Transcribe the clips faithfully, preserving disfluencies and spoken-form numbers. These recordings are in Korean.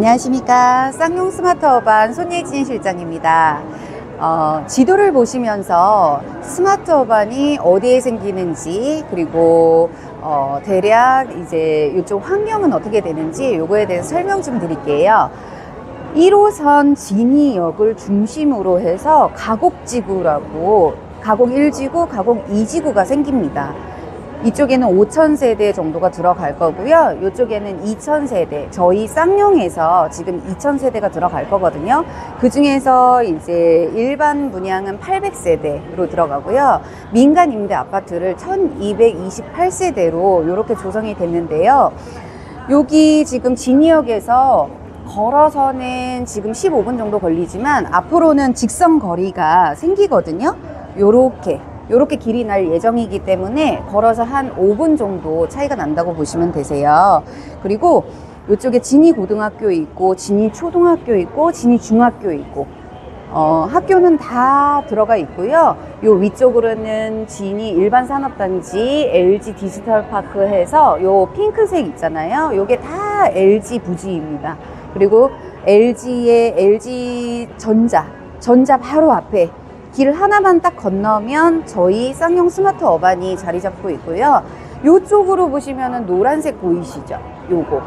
안녕하십니까. 쌍용 스마트어반 손예진 실장입니다. 어, 지도를 보시면서 스마트어반이 어디에 생기는지, 그리고 어, 대략 이제 이쪽 환경은 어떻게 되는지 요거에 대해서 설명 좀 드릴게요. 일 호선 진이역을 중심으로 해서 가곡지구라고, 가곡 일 지구, 가곡 이 지구가 생깁니다. 이쪽에는 오천 세대 정도가 들어갈 거고요. 이쪽에는 이천 세대, 저희 쌍용에서 지금 이천 세대가 들어갈 거거든요. 그 중에서 이제 일반 분양은 팔백 세대로 들어가고요. 민간 임대 아파트를 천이백이십팔 세대로 이렇게 조성이 됐는데요. 여기 지금 진이역에서 걸어서는 지금 십오 분 정도 걸리지만 앞으로는 직선 거리가 생기거든요. 요렇게 요렇게 길이 날 예정이기 때문에 걸어서 한 오 분 정도 차이가 난다고 보시면 되세요. 그리고 이쪽에 진이 고등학교 있고, 진이 초등학교 있고, 진이 중학교 있고, 어, 학교는 다 들어가 있고요. 요 위쪽으로는 진이 일반 산업단지, 엘지 디지털 파크 해서 요 핑크색 있잖아요. 요게 다 엘지 부지입니다. 그리고 엘지의 엘지 전자, 전자 바로 앞에 길 하나만 딱 건너면 저희 쌍용 스마트 어반이 자리 잡고 있고요. 요쪽으로 보시면은 노란색 보이시죠? 요거.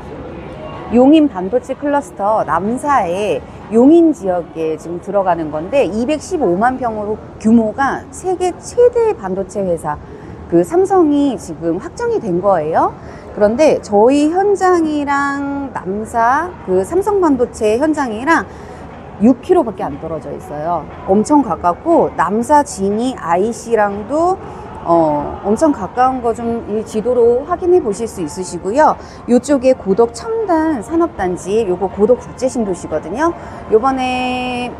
용인 반도체 클러스터 남사의 용인 지역에 지금 들어가는 건데 이백십오만 평으로 규모가 세계 최대 반도체 회사, 그 삼성이 지금 확정이 된 거예요. 그런데 저희 현장이랑 남사 그 삼성 반도체 현장이랑 육 킬로미터밖에 안 떨어져 있어요. 엄청 가깝고 남사 진이 아이씨랑도 어, 엄청 가까운 거 좀 이 지도로 확인해 보실 수 있으시고요. 이쪽에 고덕 첨단 산업단지, 요거 고덕 국제신도시거든요. 요번에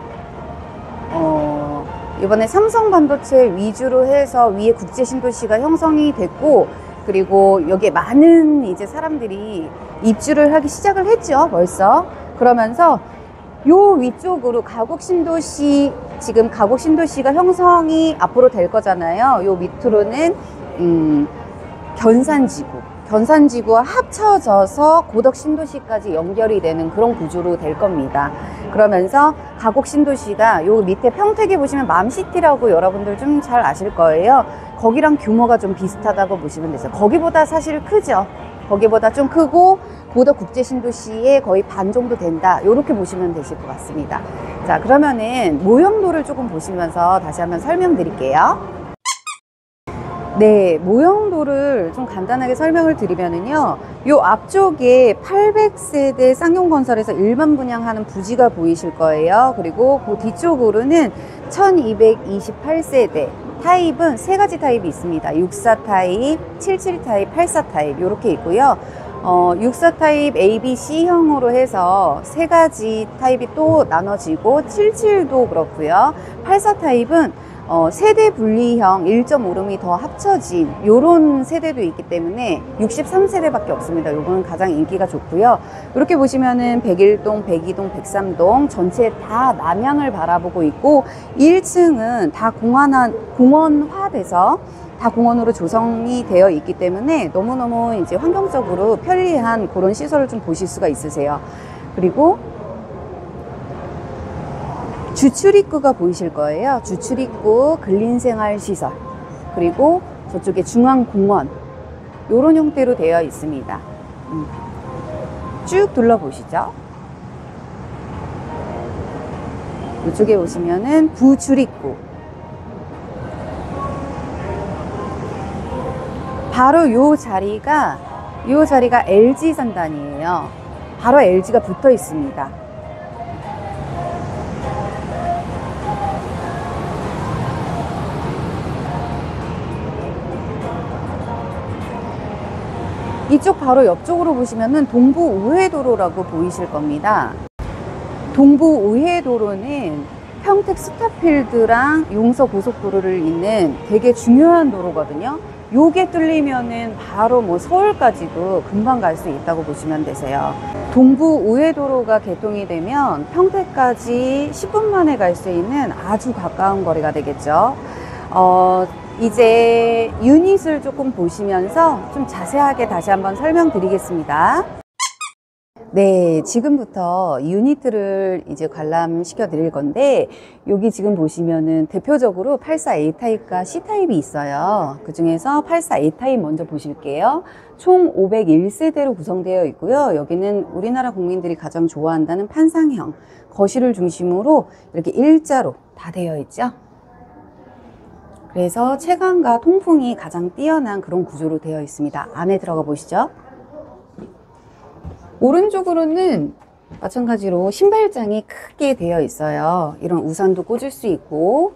어, 요번에 삼성 반도체 위주로 해서 위에 국제신도시가 형성이 됐고, 그리고 여기에 많은 이제 사람들이 입주를 하기 시작을 했죠, 벌써. 그러면서 요 위쪽으로 가곡신도시, 지금 가곡신도시가 형성이 앞으로 될 거잖아요. 요 밑으로는 음, 견산지구, 견산지구와 합쳐져서 고덕신도시까지 연결이 되는 그런 구조로 될 겁니다. 그러면서 가곡신도시가 요 밑에 평택에 보시면 맘시티라고 여러분들 좀 잘 아실 거예요. 거기랑 규모가 좀 비슷하다고 보시면 되죠. 거기보다 사실 크죠. 거기보다 좀 크고 고덕 국제신도시의 거의 반 정도 된다, 이렇게 보시면 되실 것 같습니다. 자, 그러면은 모형도를 조금 보시면서 다시 한번 설명드릴게요. 네, 모형도를 좀 간단하게 설명을 드리면은요, 요 앞쪽에 팔백 세대 쌍용건설에서 일반 분양하는 부지가 보이실 거예요. 그리고 그 뒤쪽으로는 천이백이십팔 세대, 타입은 세 가지 타입이 있습니다. 육십사 타입, 칠십칠 타입, 팔십사 타입 이렇게 있고요. 어, 육십사 타입 A, B, C형으로 해서 세 가지 타입이 또 나눠지고, 칠십칠도 그렇고요. 팔십사 타입은 어, 세대 분리형 일 점 오 룸이 더 합쳐진 요런 세대도 있기 때문에 육십삼 세대밖에 없습니다. 요거는 가장 인기가 좋고요. 이렇게 보시면은 백일 동, 백이 동, 백삼 동 전체 다 남향을 바라보고 있고, 일 층은 다 공원화, 공원화돼서 다 공원으로 조성이 되어 있기 때문에 너무너무 이제 환경적으로 편리한 그런 시설을 좀 보실 수가 있으세요. 그리고 주출입구가 보이실 거예요. 주출입구, 근린생활시설, 그리고 저쪽에 중앙공원, 요런 형태로 되어 있습니다. 음. 쭉 둘러보시죠. 이쪽에 오시면은 부출입구, 바로 요 자리가 요 자리가 엘지 산단이에요. 바로 엘지가 붙어 있습니다. 이쪽 바로 옆쪽으로 보시면은 동부 우회도로라고 보이실 겁니다. 동부 우회도로는 평택 스타필드랑 용서 고속도로를 잇는 되게 중요한 도로거든요. 요게 뚫리면은 바로 뭐 서울까지도 금방 갈 수 있다고 보시면 되세요. 동부 우회도로가 개통이 되면 평택까지 십 분 만에 갈 수 있는 아주 가까운 거리가 되겠죠. 어, 이제 유닛을 조금 보시면서 좀 자세하게 다시 한번 설명드리겠습니다. 네, 지금부터 유니트를 이제 관람시켜 드릴 건데, 여기 지금 보시면은 대표적으로 팔십사 에이 타입과 C 타입이 있어요. 그 중에서 팔십사 에이 타입 먼저 보실게요. 총 오백일 세대로 구성되어 있고요. 여기는 우리나라 국민들이 가장 좋아한다는 판상형, 거실을 중심으로 이렇게 일자로 다 되어 있죠. 그래서 체감과 통풍이 가장 뛰어난 그런 구조로 되어 있습니다. 안에 들어가 보시죠. 오른쪽으로는 마찬가지로 신발장이 크게 되어 있어요. 이런 우산도 꽂을 수 있고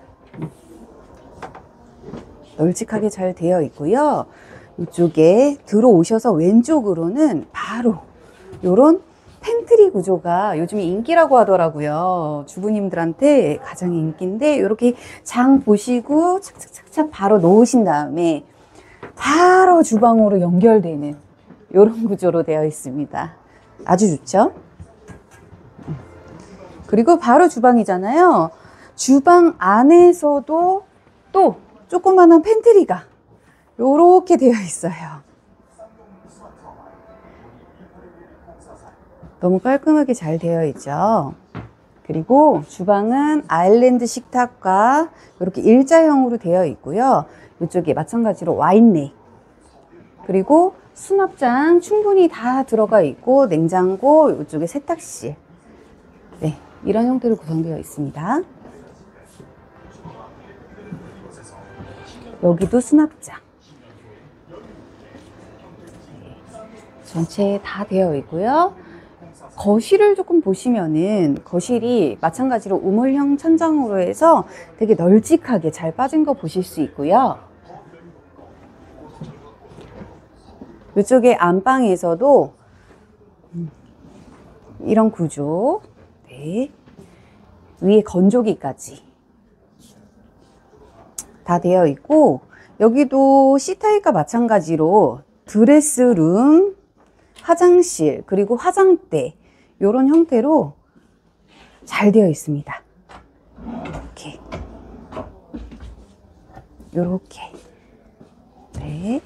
널찍하게 잘 되어 있고요. 이쪽에 들어오셔서 왼쪽으로는 바로 이런 팬트리 구조가 요즘에 인기라고 하더라고요. 주부님들한테 가장 인기인데, 이렇게 장 보시고 착착착착 바로 놓으신 다음에 바로 주방으로 연결되는 이런 구조로 되어 있습니다. 아주 좋죠? 그리고 바로 주방이잖아요. 주방 안에서도 또 조그마한 팬트리가 이렇게 되어 있어요. 너무 깔끔하게 잘 되어 있죠. 그리고 주방은 아일랜드 식탁과 이렇게 일자형으로 되어 있고요. 이쪽에 마찬가지로 와인렉, 그리고 수납장 충분히 다 들어가 있고, 냉장고, 이쪽에 세탁실, 네, 이런 형태로 구성되어 있습니다. 여기도 수납장, 전체 다 되어 있고요. 거실을 조금 보시면은 거실이 마찬가지로 우물형 천장으로 해서 되게 널찍하게 잘 빠진 거 보실 수 있고요. 이쪽에 안방에서도 이런 구조, 네, 위에 건조기까지 다 되어 있고, 여기도 C타입과 마찬가지로 드레스룸, 화장실, 그리고 화장대, 이런 형태로 잘 되어 있습니다. 이렇게, 이렇게, 네,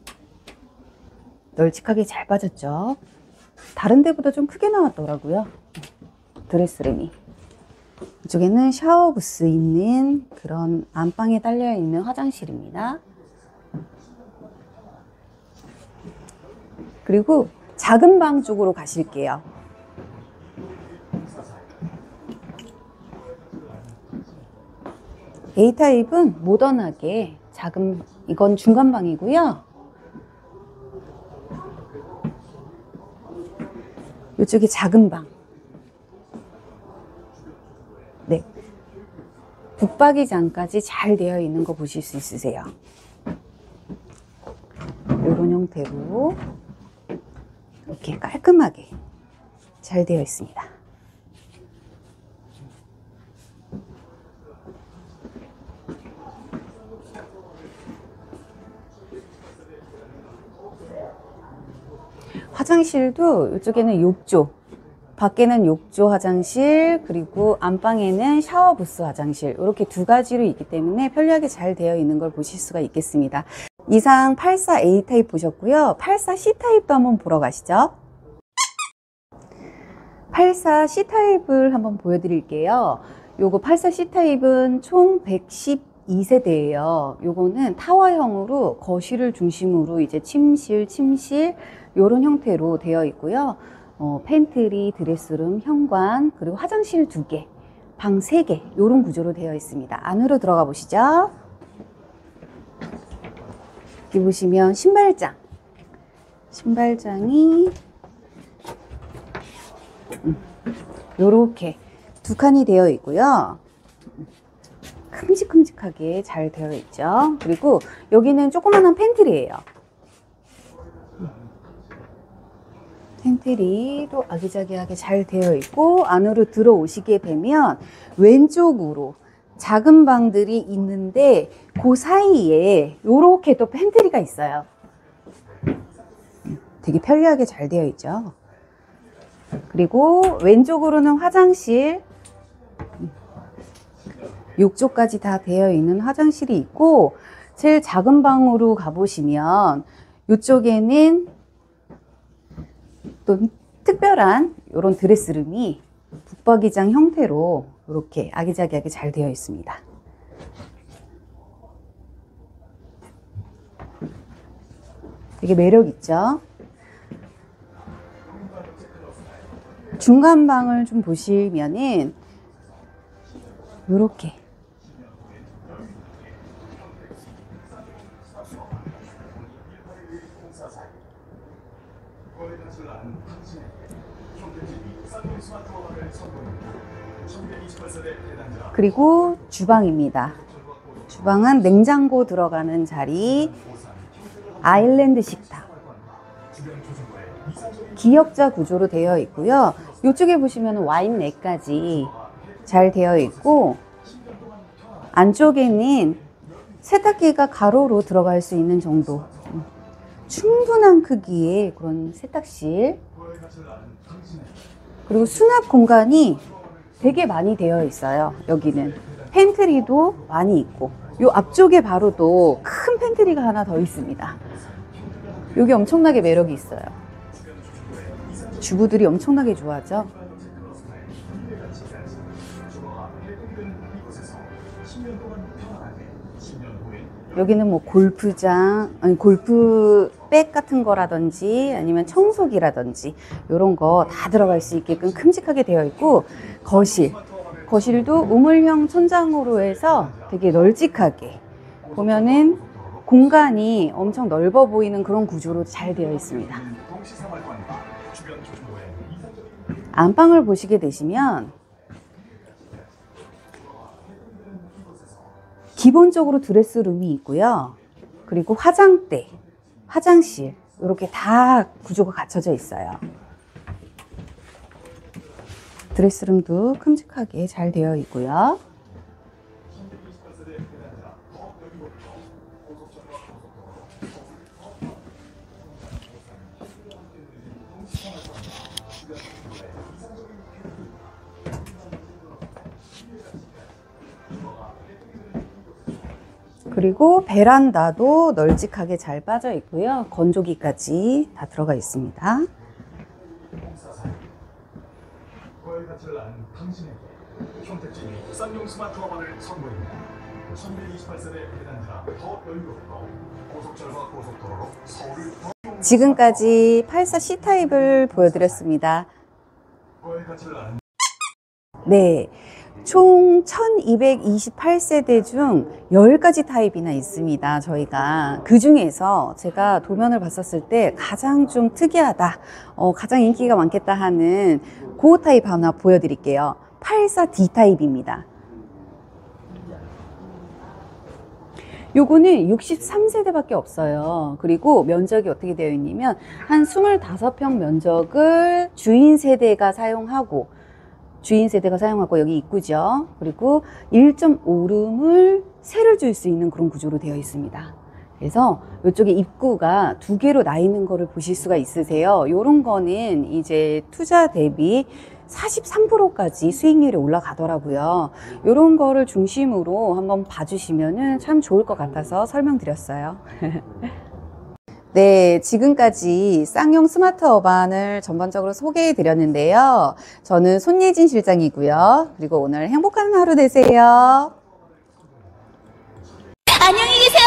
널찍하게 잘 빠졌죠. 다른 데보다 좀 크게 나왔더라고요, 드레스룸이. 이쪽에는 샤워 부스 있는 그런 안방에 딸려 있는 화장실입니다. 그리고 작은 방 쪽으로 가실게요. A 타입은 모던하게 작은, 이건 중간 방이고요. 이쪽에 작은 방. 네, 붙박이장까지 잘 되어 있는 거 보실 수 있으세요. 이런 형태로 이렇게 깔끔하게 잘 되어 있습니다. 화장실도 이쪽에는 욕조, 밖에는 욕조 화장실, 그리고 안방에는 샤워 부스 화장실, 이렇게 두 가지로 있기 때문에 편리하게 잘 되어 있는 걸 보실 수가 있겠습니다. 이상 팔십사 에이 타입 보셨고요. 팔십사 씨 타입도 한번 보러 가시죠. 팔십사 씨 타입을 한번 보여드릴게요. 요거 팔십사 씨 타입은 총 백십이 세대예요. 요거는 타워형으로 거실을 중심으로 이제 침실, 침실 요런 형태로 되어 있고요. 어, 팬트리, 드레스룸, 현관, 그리고 화장실 두 개, 방 세 개, 요런 구조로 되어 있습니다. 안으로 들어가 보시죠. 여기 보시면 신발장, 신발장이 음, 요렇게 두 칸이 되어 있고요. 큼직큼직하게 잘 되어 있죠. 그리고 여기는 조그마한 팬트리예요. 팬트리도 아기자기하게 잘 되어 있고, 안으로 들어오시게 되면 왼쪽으로 작은 방들이 있는데 그 사이에 이렇게 또 팬트리가 있어요. 되게 편리하게 잘 되어 있죠. 그리고 왼쪽으로는 화장실, 욕조까지 다 되어 있는 화장실이 있고, 제일 작은 방으로 가보시면 이쪽에는 또 특별한 이런 드레스룸이 북박이장 형태로 이렇게 아기자기하게 잘 되어 있습니다. 되게 매력 있죠? 중간 방을 좀 보시면은 이렇게 그리고 주방입니다. 주방은 냉장고 들어가는 자리, 아일랜드 식탁, 기역자 구조로 되어 있고요. 이쪽에 보시면 와인렉까지 잘 되어 있고, 안쪽에는 세탁기가 가로로 들어갈 수 있는 정도, 충분한 크기의 그런 세탁실, 그리고 수납 공간이 되게 많이 되어 있어요. 여기는 팬트리도 많이 있고, 요 앞쪽에 바로 또 큰 팬트리가 하나 더 있습니다. 여기 엄청나게 매력이 있어요. 주부들이 엄청나게 좋아하죠. 여기는 뭐 골프장, 아니 골프백 같은 거라든지 아니면 청소기라든지 이런 거 다 들어갈 수 있게끔 큼직하게 되어 있고, 거실, 거실도 우물형 천장으로 해서 되게 널찍하게 보면은 공간이 엄청 넓어 보이는 그런 구조로 잘 되어 있습니다. 안방을 보시게 되시면 기본적으로 드레스룸이 있고요. 그리고 화장대, 화장실 이렇게 다 구조가 갖춰져 있어요. 드레스룸도 큼직하게 잘 되어 있고요. 그리고 베란다도 널찍하게 잘 빠져 있고요. 건조기까지 다 들어가 있습니다. 지금까지 팔사 C타입을 보여드렸습니다. 네. 총 천이백이십팔 세대 중 열 가지 타입이나 있습니다. 저희가 그 중에서 제가 도면을 봤었을 때 가장 좀 특이하다, 어, 가장 인기가 많겠다 하는 그 타입 하나 보여드릴게요. 팔사 디 타입입니다. 요거는 육십삼 세대밖에 없어요. 그리고 면적이 어떻게 되어 있냐면 한 이십오 평 면적을 주인 세대가 사용하고 주인 세대가 사용하고 여기 입구죠. 그리고 일 점 오 룸을 세를 줄 수 있는 그런 구조로 되어 있습니다. 그래서 이쪽에 입구가 두 개로 나 있는 거를 보실 수가 있으세요. 요런 거는 이제 투자 대비 사십삼 퍼센트까지 수익률이 올라가더라고요. 요런 거를 중심으로 한번 봐주시면은 참 좋을 것 같아서 설명드렸어요. 네, 지금까지 쌍용 스마트 어반을 전반적으로 소개해 드렸는데요. 저는 손예진 실장이고요. 그리고 오늘 행복한 하루 되세요. 안녕히 계세요.